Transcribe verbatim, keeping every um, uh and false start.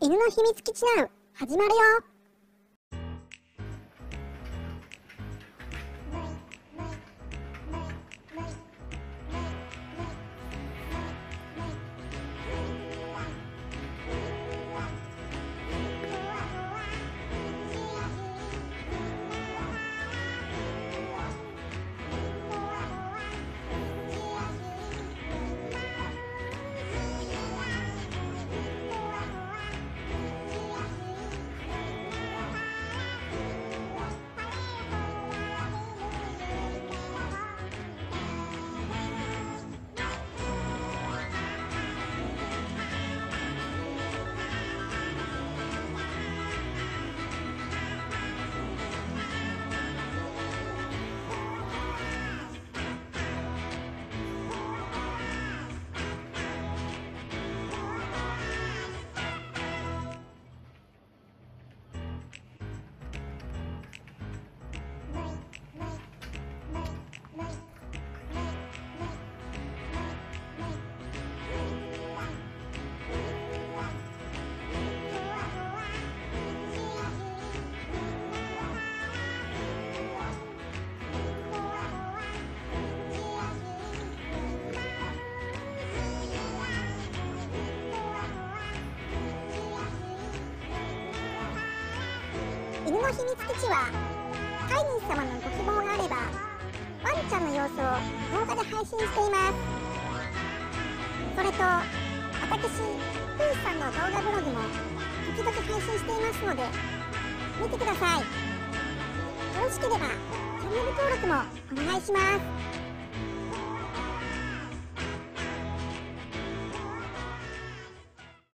犬の秘密基地ナウ始まるよ。犬の秘密基地は飼い主様のご希望があればワンちゃんの様子を動画で配信しています。それと私プーさんの動画ブログも時々配信していますので見てください。よろしければチャンネル登録もお願いします。